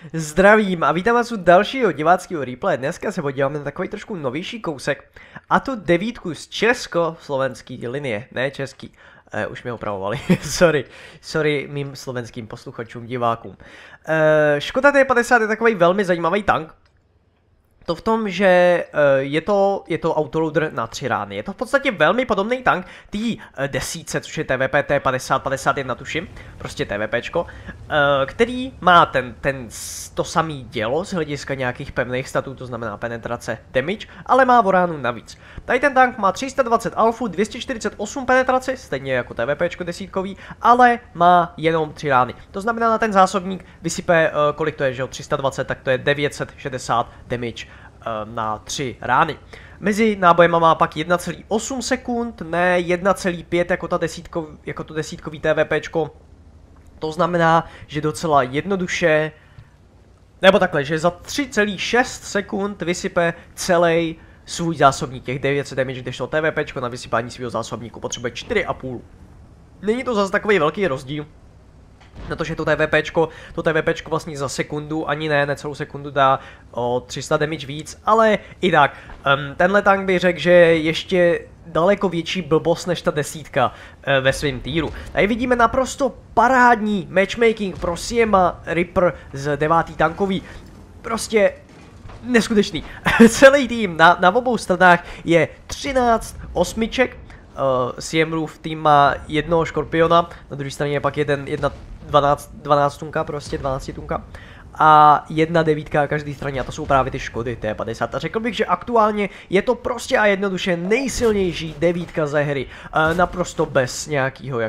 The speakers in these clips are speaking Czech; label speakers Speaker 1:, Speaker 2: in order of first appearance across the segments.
Speaker 1: Zdravím a vítám vás u dalšího diváckého replay. Dneska se podíváme na takový trošku novější kousek. A to devítku z česko-slovenské linie, ne český. Už mě opravovali, sorry mým slovenským posluchačům, divákům. Škoda T50 je takový velmi zajímavý tank. To v tom, že je to autoloader na 3 rány. Je to v podstatě velmi podobný tank té desítce, což je TVP T50-51 tuším, prostě TVPčko, který má to samý dělo z hlediska nějakých pevných statů, to znamená penetrace, damage, ale má o ránu navíc. Tady ten tank má 320 alfu, 248 penetraci, stejně jako TVPčko desítkový, ale má jenom 3 rány. To znamená, na ten zásobník vysype, kolik to je, že jo, 320, tak to je 960 damage na 3 rány. Mezi nábojema má pak 1,8 sekund, ne 1,5 jako to desítkový TVPčko. To znamená, že docela jednoduše, nebo takhle, že za 3,6 sekund vysype celý svůj zásobník, těch 900 damage, kdežto TVPčko na vysypání svého zásobníku potřebuje 4,5. Není to zase takový velký rozdíl. Na to, že to TVPčko vlastně za sekundu, ani ne celou sekundu dá o 300 damage víc, ale i tak, tenhle tank bych řekl, že je ještě daleko větší blbost než ta desítka ve svém týru. Tady vidíme naprosto parádní matchmaking pro Siema Reaper z 9. tankový, prostě neskutečný. Celý tým na obou stranách je 13 osmiček, Siemrův tým má jednoho škorpiona, na druhé straně je pak jedna 12 tunka, prostě 12 tunka. A jedna devítka na každé straně, a to jsou právě ty Škody T50. A řekl bych, že aktuálně je to prostě a jednoduše nejsilnější devítka ze hry. Naprosto bez nějakého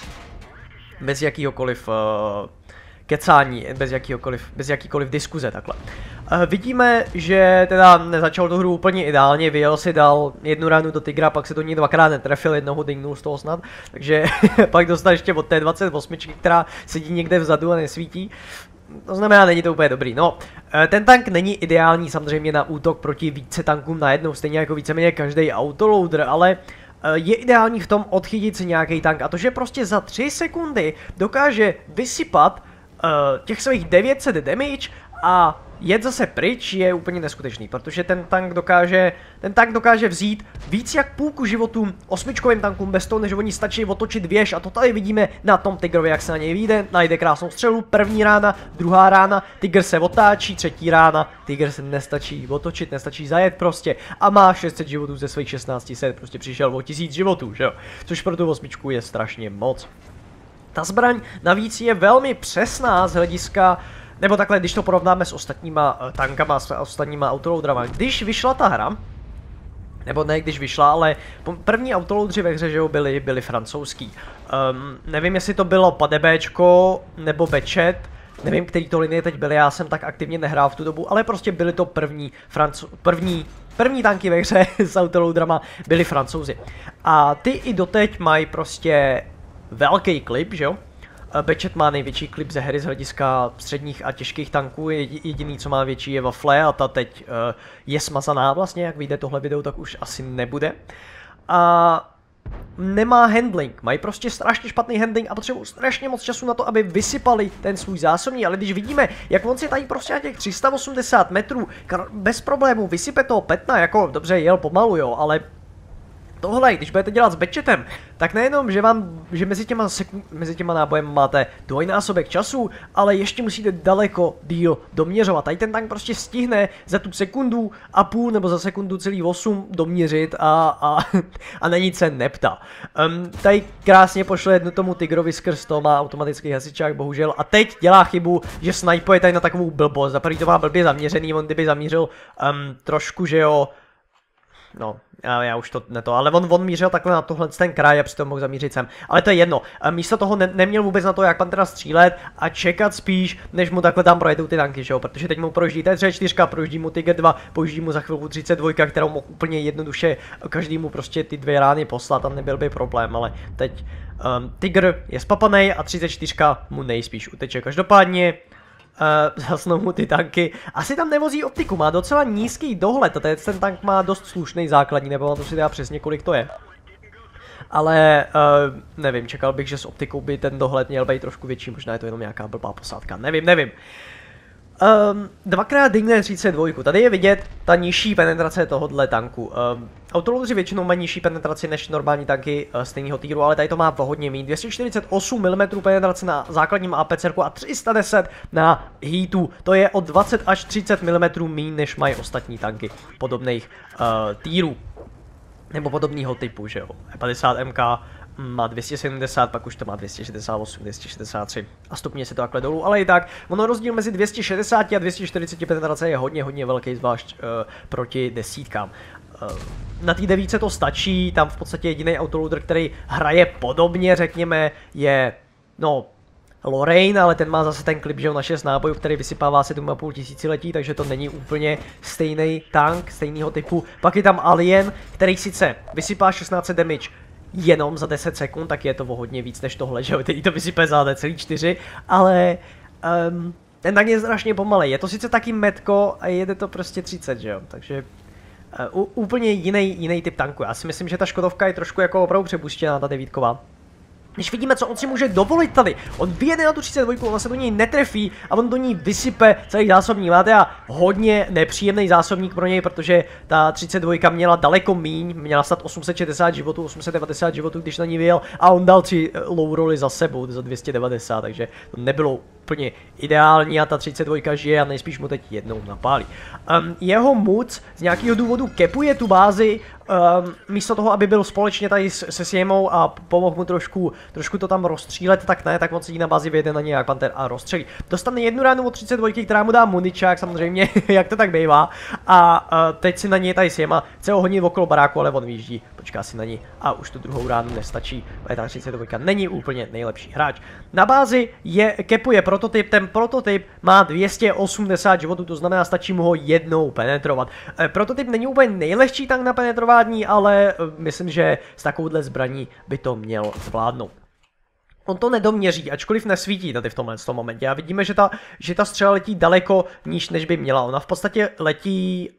Speaker 1: bez jakýhokoliv kecání, bez jakýkoliv diskuze takhle. Vidíme, že teda nezačal tu hru úplně ideálně, vyjel si dal jednu ránu do Tigra, pak se do ní dvakrát netrefil, jednoho dingnul z toho snad, takže pak dostal ještě od té 28, která sedí někde vzadu a nesvítí. To znamená, není to úplně dobrý. No, ten tank není ideální samozřejmě na útok proti více tankům najednou, stejně jako víceméně každý autoloader, ale je ideální v tom odchytit si nějaký tank, a to, že prostě za 3 sekundy dokáže vysypat těch svých 900 damage a jet zase pryč, je úplně neskutečný, protože ten tank dokáže vzít víc jak půlku životů osmičkovým tankům bez toho, než oni stačí otočit věž, a to tady vidíme na tom Tigrovi, jak se na něj vyjde, najde krásnou střelu, první rána, druhá rána, Tigr se otáčí, třetí rána, Tigr se nestačí otočit, nestačí zajet prostě a má 600 životů ze svých 1600, prostě přišel o 1000 životů, že jo, což pro tu osmičku je strašně moc. Ta zbraň navíc je velmi přesná z hlediska, nebo takhle, když to porovnáme s ostatníma tankama, s ostatníma autoloadrama. Když vyšla ta hra, nebo ne když vyšla, ale první autoloadři ve hře, že jo, byli francouzský. Nevím, jestli to bylo PADBčko nebo Bečet, nevím, který to linie teď byly, já jsem tak aktivně nehrál v tu dobu, ale prostě byly to první tanky ve hře s autoloadrama, byli Francouzi. A ty i doteď mají prostě velký klip, že jo? Bečet má největší klip ze hry z hlediska středních a těžkých tanků, jediný, co má větší, je Wafle, a ta teď je smazaná vlastně, jak vyjde tohle video, tak už asi nebude. A nemá handling, mají prostě strašně špatný handling a potřebují strašně moc času na to, aby vysypali ten svůj zásobník, ale když vidíme, jak on si tady prostě na těch 380 metrů bez problémů vysype toho petna, jako dobře jel pomalu, jo, ale tohle, když budete dělat s Bečetem, tak nejenom, že mezi těma nábojem máte dvojnásobek času, ale ještě musíte daleko díl doměřovat. Tady ten tank prostě stihne za tu sekundu a půl nebo za sekundu celý 8 doměřit a na nic se neptá. Tady krásně pošle jednu tomu Tigrovi skrz to, má automatický hasičák, bohužel, a teď dělá chybu, že snajpuje tady na takovou blbost. Za první to má blbě zaměřený, on kdyby zamířil trošku, že jo. No, já už to ne to, ale on mířil takhle na tohle ten kraj a přitom mohl zamířit sem. Ale to je jedno, místo toho neměl vůbec na to, jak pan teda střílet a čekat spíš, než mu takhle tam projedou ty tanky, že jo, protože teď mu projíždí T4, projíždí mu Tiger 2, projíždí mu za chvilku 32, kterou mohl úplně jednoduše každému prostě ty 2 rány poslat a nebyl by problém, ale teď Tiger je spapanej a 34 mu nejspíš uteče. Každopádně zasnou mu ty tanky. Asi tam nevozí optiku, má docela nízký dohled a ten tank má dost slušný základní, nebo to si dá přesně, kolik to je. Ale nevím, čekal bych, že s optikou by ten dohled měl být trošku větší, možná je to jenom nějaká blbá posádka, nevím. Dvakrát dingne 32. Tady je vidět ta nižší penetrace tohohle tanku. Autoloadeři většinou mají nižší penetraci než normální tanky stejného týru, ale tady to má hodně méně. 248 mm penetrace na základním APC a 310 na heatu. To je o 20 až 30 mm méně než mají ostatní tanky podobných týrů. Nebo podobného typu, že jo. 50 MK má 270, pak už to má 268, 263 a stupně se to takhle dolů, ale i tak, ono rozdíl mezi 260 a 240 penetrace je hodně velký, zvlášť proti desítkám. Na té devítce to stačí, tam v podstatě jediný autoloader, který hraje podobně, řekněme, je, no, Lorraine, ale ten má zase ten klip, že na 6 nábojů, který vysypává 7,5 tisíciletí, takže to není úplně stejný tank, stejného typu. Pak je tam Alien, který sice vysypá 16 damage jenom za 10 sekund, tak je to o hodně víc než tohle, že jo, který to vysype za celý 4, ale ten tank je strašně pomalej. Je to sice taky metko a jede to prostě 30, že jo, takže úplně jiný typ tanku. Já si myslím, že ta Škodovka je trošku jako opravdu přepuštěná, ta devítková. Když vidíme, co on si může dovolit tady, on vyjede na tu 32, ona se do něj netrefí a on do ní vysype celý zásobník. Máte a hodně nepříjemný zásobník pro něj, protože ta 32 měla daleko míň, měla stát 860 životů, 890 životů, když na ní vyjel a on dal 3 low roly za sebou, za 290, takže to nebylo úplně ideální a ta 32 žije a nejspíš mu teď jednou napálí. Jeho moc z nějakého důvodu kepuje tu bázi, místo toho, aby byl společně tady se Siemou a pomohl mu trošku to tam rozstřílet, tak ne, tak on sedí na bázi, vyjede na něj jak Panther a rozstřelí. Dostane jednu ránu od 32, která mu dá muničák, samozřejmě, jak to tak bývá. A teď si na něj tady Siema chce ho honit okolo baráku, ale on vyjíždí, počká si na ní a už tu druhou ránu nestačí. Ta 32 není úplně nejlepší hráč. Na bázi kepuje prototyp, ten prototyp má 280 životů, to znamená, stačí mu ho jednou penetrovat. Prototyp není úplně nejlehčí tank na penetrování, ale myslím, že s takovouhle zbraní by to měl zvládnout. On to nedoměří, ačkoliv nesvítí tady v tomhle momentě. A vidíme, že ta střela letí daleko níž, než by měla. Ona v podstatě letí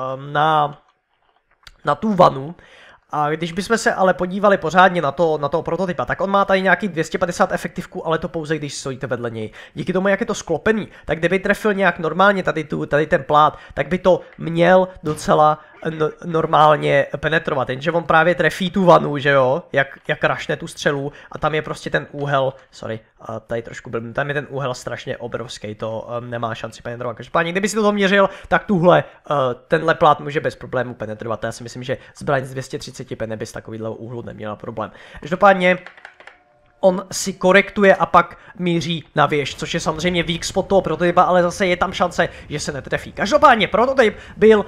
Speaker 1: na tu vanu. A když bychom se ale podívali pořádně na toho prototypa, tak on má tady nějaký 250 efektivků, ale to pouze když stojíte vedle něj. Díky tomu, jak je to sklopený, tak kdyby trefil nějak normálně tady ten plát, tak by to měl docela normálně penetrovat, jenže on právě trefí tu vanu, že jo, jak rašne tu střelu a tam je prostě ten úhel, sorry, tady trošku blbým, tam je ten úhel strašně obrovský, to nemá šanci penetrovat. Každopádně, kdyby si to doměřil, tak tenhle plát může bez problému penetrovat. Já si myslím, že zbraň z 230 pene by z takovýhle úhlu neměla problém. Každopádně on si korektuje a pak míří na věž, což je samozřejmě weak spot toho prototypa, ale zase je tam šance, že se netrefí. Každopádně prototyp byl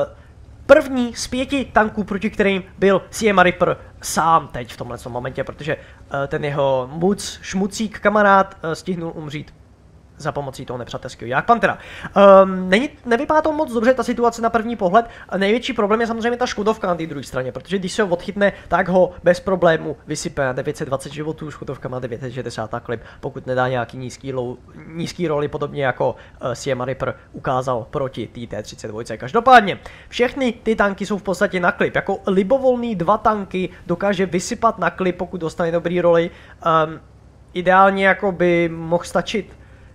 Speaker 1: první z 5 tanků, proti kterým byl Siema Reaper sám teď v tomhle momentě, protože ten jeho šmucík kamarád stihnul umřít za pomocí toho nepřátelského Jagd Panthera. Nevypadá to moc dobře ta situace na první pohled. Největší problém je samozřejmě ta Škodovka na té druhé straně, protože když se ho odchytne, tak ho bez problému vysype na 920 životů, Škodovka má 960 klip, pokud nedá nějaký nízký roli, podobně jako Siema Reaper ukázal proti T32. Každopádně, všechny ty tanky jsou v podstatě na klip. Jako libovolný 2 tanky dokáže vysypat na klip, pokud dostane dobrý roli. Ideálně jako by mohl stačit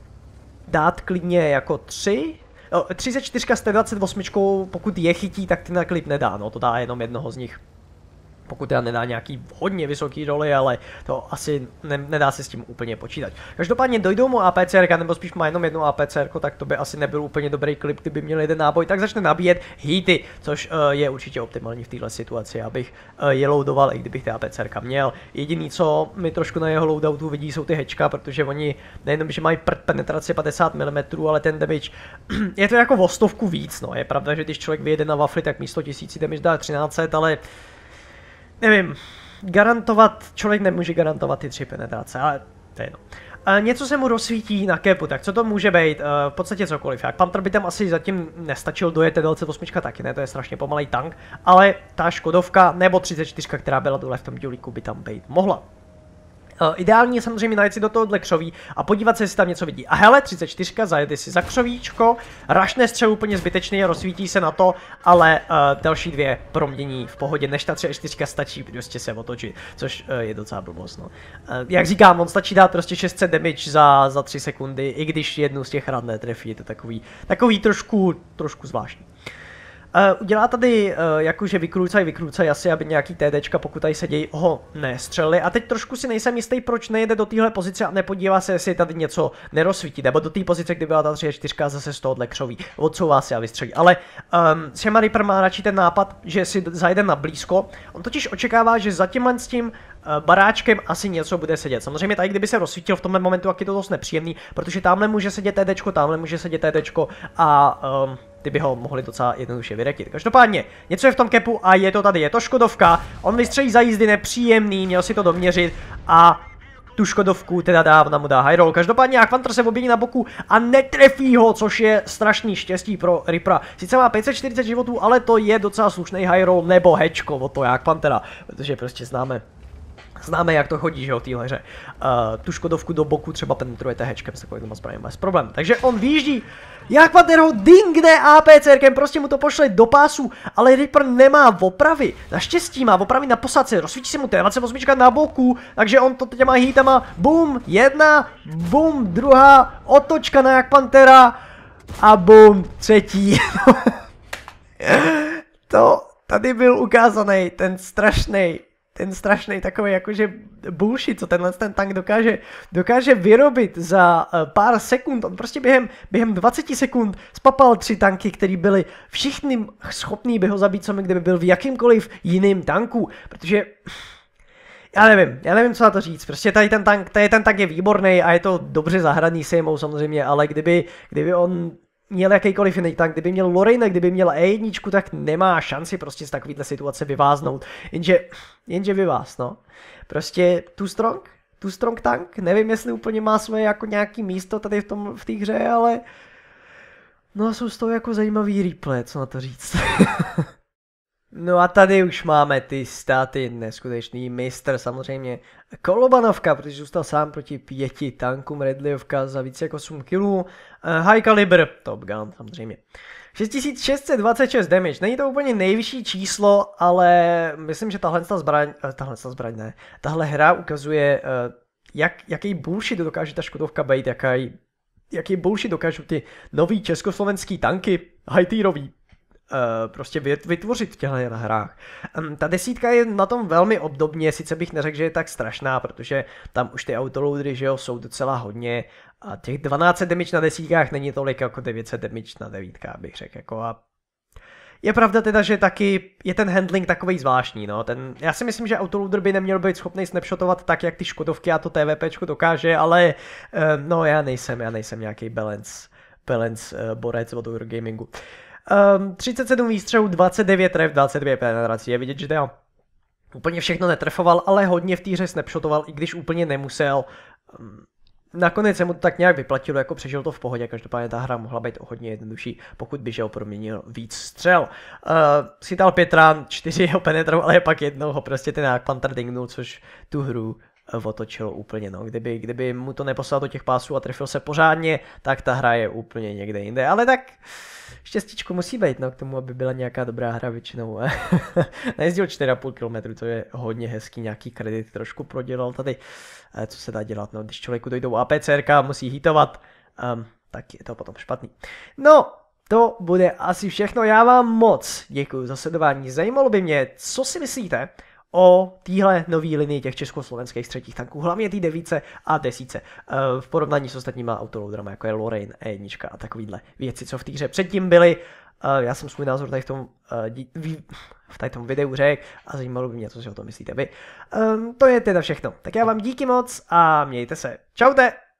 Speaker 1: dát klidně jako 3. 34 s 28, pokud je chytí, tak ty na klip nedá, no to dá jenom jednoho z nich. Pokud teda nedá nějaký hodně vysoký roli, ale to asi nedá se s tím úplně počítat. Každopádně dojdou mu APCR, nebo spíš má jenom jednu APCR, tak to by asi nebyl úplně dobrý klip, kdyby měl jeden náboj, tak začne nabíjet heaty, což je určitě optimální v této situaci, abych je loadoval, i kdybych ty APCR měl. Jediný, co mi trošku na jeho loadoutu vidí, jsou ty hečka, protože oni nejenom, že mají penetraci 50 mm, ale ten damage je to jako o 100 víc, no. Je pravda, že když člověk vyjede na wafli, tak místo 1000 damage dá 1300, ale nevím, člověk nemůže garantovat ty 3 penetrace, ale to je jedno. Něco se mu rozsvítí na kepu, tak co to může být? V podstatě cokoliv. Jak Panther by tam asi zatím nestačil dojet, DLC8 taky ne, to je strašně pomalej tank, ale ta Škodovka nebo 34, která byla dole v tom dělíku, by tam být mohla. Ideální je samozřejmě najít si do tohohle křoví a podívat se, jestli tam něco vidí. A hele, 34, zajedy si za křovíčko, rašné střel úplně zbytečný, rozsvítí se na to, ale další dvě promění v pohodě, než ta 34 stačí prostě se otočit, což je docela blbost, no. Jak říkám, on stačí dát prostě 600 damage za 3 sekundy, i když jednu z těch rad netrefí, je to takový trošku zvláštní. Udělá tady jakože vykrůcaj asi, aby nějaký TDčka, pokud tady sedějí, ho nestřelili. A teď trošku si nejsem jistý, proč nejde do téhle pozice a nepodívá se, jestli tady něco nerozsvítí. Nebo do té pozice, kdy byla ta 34 zase z tohohle křoví. Odsouvá si a vystřelí. Ale Shema Reaper má radši ten nápad, že si zajde na blízko. On totiž očekává, že za tímhle s tím baráčkem asi něco bude sedět. Samozřejmě tady, kdyby se rozsvítil v tomhle momentu, tak je to dost nepříjemný, protože tamhle může sedět TDčko, tamhle může sedět TDčko a ty by ho mohli docela jednoduše vyretit. Každopádně, něco je v tom kepu a je to tady, je to Škodovka, on vystřelí za jízdy nepříjemný, měl si to doměřit a tu Škodovku teda dávna mu dá high roll. Každopádně Aquantor se objeví na boku a netrefí ho, což je strašný štěstí pro Reapera. Sice má 540 životů, ale to je docela slušný high roll nebo hečko od toho Aquantera, protože prostě známe, jak to chodí, že jo, v téhle hře. Tu Škodovku do boku třeba penetrujete hečkem s takovým zbraněm bez problém. Takže on vyjíždí, Aquantor ho dingne APCRkem, prostě mu to pošle do pásu, ale Reaper nemá opravy. Naštěstí má opravy na posádce, rozsvítí se mu T28 na boku, takže on to těma hitama, bum, jedna, bum, druhá, otočka na Aquantera a bum, třetí. To tady byl ukázaný ten strašný takový jakože bullshit, co ten tank dokáže vyrobit za pár sekund. On prostě během 20 sekund spapal 3 tanky, které byly všichni schopní by ho zabít, co kdyby byl v jakýmkoliv jiným tanku, protože já nevím, co na to říct, prostě tady ten tank je výborný a je to dobře zahraný Sejmou samozřejmě, ale kdyby on měl jakýkoliv jiný tank, kdyby měl Lorraine, kdyby měl E1, tak nemá šanci prostě z takovýhle situace vyváznout. Jenže vyváz, no. Prostě too strong tank, nevím, jestli úplně má svoje jako nějaký místo tady v té hře, ale no jsou z toho jako zajímavý replay, co na to říct. No a tady už máme ty státy, neskutečný mistr, samozřejmě Kolobanovka, protože zůstal sám proti 5 tankům, Redleyovka za více jak 8 kg, High Caliber, Top Gun, samozřejmě. 6626 damage, není to úplně nejvyšší číslo, ale myslím, že tahle hra ukazuje, jaký bullshit dokáže ta Škodovka být, jaký bullshit dokážou ty nový československý tanky, high-tierový. Prostě vytvořit v těchto hrách. Ta desítka je na tom velmi obdobně, sice bych neřekl, že je tak strašná, protože tam už ty autoloadery, že jo, jsou docela hodně a těch 12 damage na desítkách není tolik jako 900 damage na devítkách, bych řekl, jako a je pravda teda, že taky je ten handling takovej zvláštní, no, já si myslím, že autoloader by neměl být schopný snapshotovat tak, jak ty Škodovky a to TVPčko dokáže, ale no já nejsem nějaký balance borec od Eurogamingu. 37 výstřelů, 29 tref, 22 penetrací. Je vidět, že to úplně všechno netrefoval, ale hodně v té hře snapshotoval, i když úplně nemusel. Nakonec se mu to tak nějak vyplatilo, jako přežil to v pohodě, každopádně ta hra mohla být o hodně jednodušší, pokud by že ho proměnil víc střel. Chytal 5 rán, 4 ho penetroval, ale pak jednou ho prostě ten Aquantor dingnul, což tu hru otočilo úplně, no. Kdyby mu to neposlal do těch pásů a trefil se pořádně, tak ta hra je úplně někde jinde, ale tak štěstíčko musí být, no, k tomu, aby byla nějaká dobrá hra většinou. Najezdil 4,5 km, to je hodně hezký, nějaký kredit trošku prodělal tady. Co se dá dělat, no, když člověku dojdou APCRK, musí hitovat, tak je to potom špatný. No, to bude asi všechno, já vám moc děkuji za sledování, zajímalo by mě, co si myslíte o téhle nový linii těch československých třetích tanků, hlavně té 9 a 10 v porovnání s ostatníma autoloaderama, jako je Lorraine, E1 a takovýhle věci, co v té hře předtím byly. Já jsem svůj názor tady v tom videu řekl a zajímalo by mě, co si o tom myslíte vy. To je teda všechno. Tak já vám díky moc a mějte se. Čaute!